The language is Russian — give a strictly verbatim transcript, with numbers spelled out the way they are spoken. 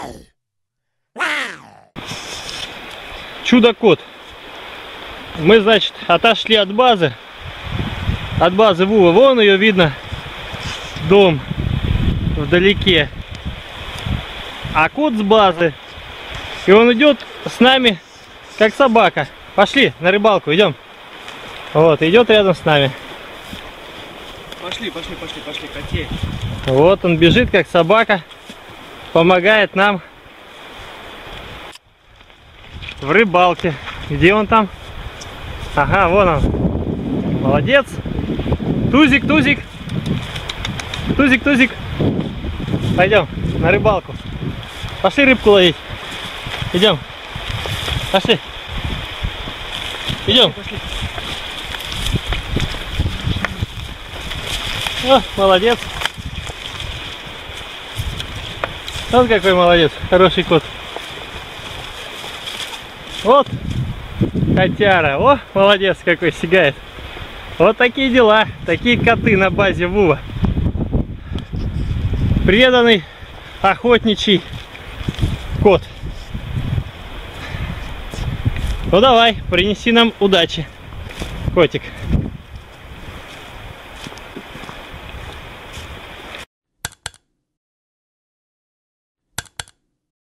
Чудо-кот. Мы, значит, отошли от базы. От базы Вова. Вон ее видно. Дом вдалеке. А кот с базы. И он идет с нами, как собака. Пошли на рыбалку, идем. Вот, идет рядом с нами. Пошли, пошли, пошли, пошли, котей. Вот он бежит, как собака. Помогает нам в рыбалке. Где он там? Ага, вон он. Молодец. Тузик, тузик. Тузик, тузик. Пойдем на рыбалку. Пошли рыбку ловить. Идем. Пошли. Идем. Пошли. О, молодец. Вот какой молодец. Хороший кот. Вот. Котяра. О, молодец какой, сигает. Вот такие дела. Такие коты на базе Вова. Преданный охотничий кот. Ну давай, принеси нам удачи, котик.